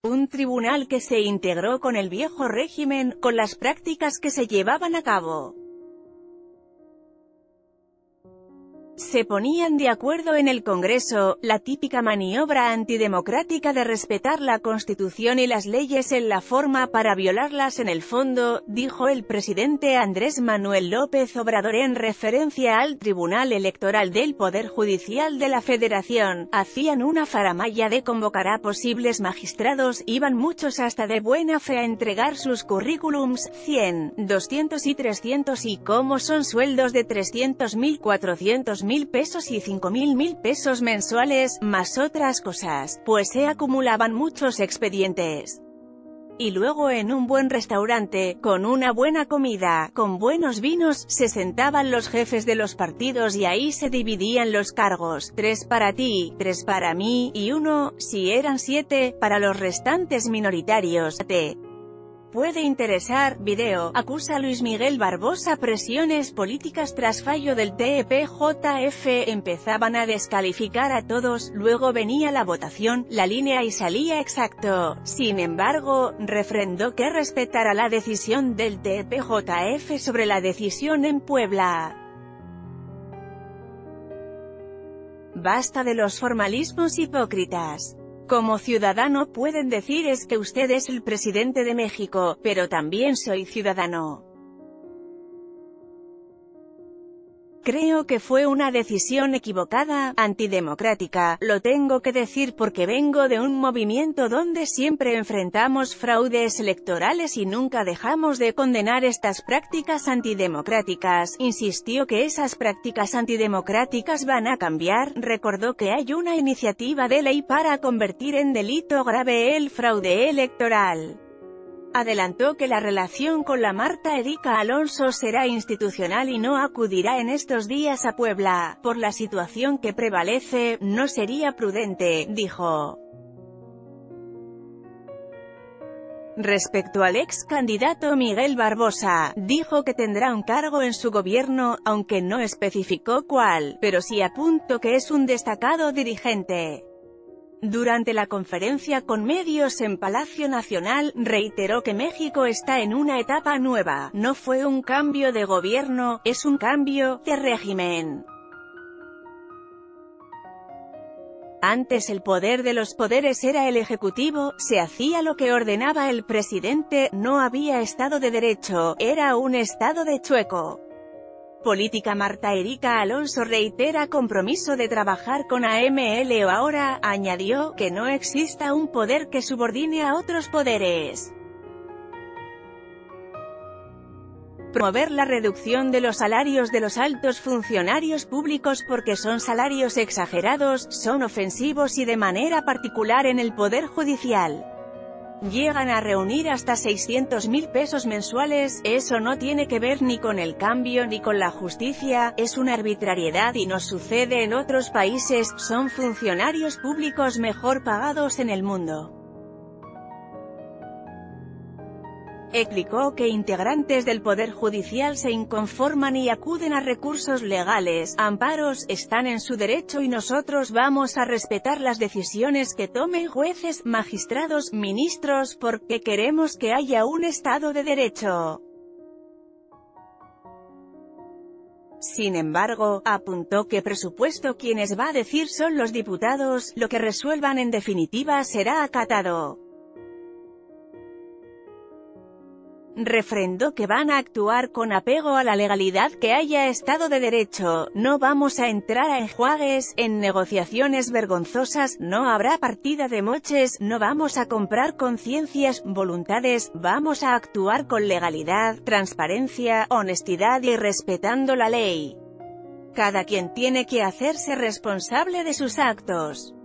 Un tribunal que se integró con el viejo régimen, con las prácticas que se llevaban a cabo. Se ponían de acuerdo en el Congreso, la típica maniobra antidemocrática de respetar la Constitución y las leyes en la forma para violarlas en el fondo, dijo el presidente Andrés Manuel López Obrador en referencia al Tribunal Electoral del Poder Judicial de la Federación. Hacían una faramalla de convocar a posibles magistrados, iban muchos hasta de buena fe a entregar sus currículums, 100, 200 y 300 y como son sueldos de 300.000, 400.000 pesos y 5.000 pesos mensuales, más otras cosas, pues se acumulaban muchos expedientes. Y luego en un buen restaurante, con una buena comida, con buenos vinos, se sentaban los jefes de los partidos y ahí se dividían los cargos, 3 para ti, 3 para mí, y 1, si eran 7, para los restantes minoritarios. Te puede interesar. Video, acusa Luis Miguel Barbosa presiones políticas tras fallo del TEPJF, empezaban a descalificar a todos, luego venía la votación, la línea y salía exacto. Sin embargo, refrendó que respetará la decisión del TEPJF sobre la decisión en Puebla. Basta de los formalismos hipócritas. Como ciudadano pueden decir es que usted es el presidente de México, pero también soy ciudadano. Creo que fue una decisión equivocada, antidemocrática, lo tengo que decir porque vengo de un movimiento donde siempre enfrentamos fraudes electorales y nunca dejamos de condenar estas prácticas antidemocráticas. Insistió que esas prácticas antidemocráticas van a cambiar, recordó que hay una iniciativa de ley para convertir en delito grave el fraude electoral. Adelantó que la relación con la Marta Erika Alonso será institucional y no acudirá en estos días a Puebla. Por la situación que prevalece, no sería prudente, dijo. Respecto al ex candidato Miguel Barbosa, dijo que tendrá un cargo en su gobierno, aunque no especificó cuál, pero sí apuntó que es un destacado dirigente. Durante la conferencia con medios en Palacio Nacional, reiteró que México está en una etapa nueva, no fue un cambio de gobierno, es un cambio de régimen. Antes el poder de los poderes era el ejecutivo, se hacía lo que ordenaba el presidente, no había Estado de Derecho, era un Estado de chueco. Política. Marta Erika Alonso reitera compromiso de trabajar con AMLO. Ahora, añadió, que no exista un poder que subordine a otros poderes. Promover la reducción de los salarios de los altos funcionarios públicos porque son salarios exagerados, son ofensivos y de manera particular en el Poder Judicial. Llegan a reunir hasta 600.000 pesos mensuales, eso no tiene que ver ni con el cambio ni con la justicia, es una arbitrariedad y nos sucede en otros países, son funcionarios públicos mejor pagados en el mundo. Explicó que integrantes del Poder Judicial se inconforman y acuden a recursos legales, amparos, están en su derecho y nosotros vamos a respetar las decisiones que tomen jueces, magistrados, ministros, porque queremos que haya un Estado de Derecho. Sin embargo, apuntó que presupuesto quienes va a decir son los diputados, lo que resuelvan en definitiva será acatado. Refrendó que van a actuar con apego a la legalidad, que haya Estado de Derecho, no vamos a entrar a enjuagues, en negociaciones vergonzosas, no habrá partida de moches, no vamos a comprar conciencias, voluntades, vamos a actuar con legalidad, transparencia, honestidad y respetando la ley. Cada quien tiene que hacerse responsable de sus actos.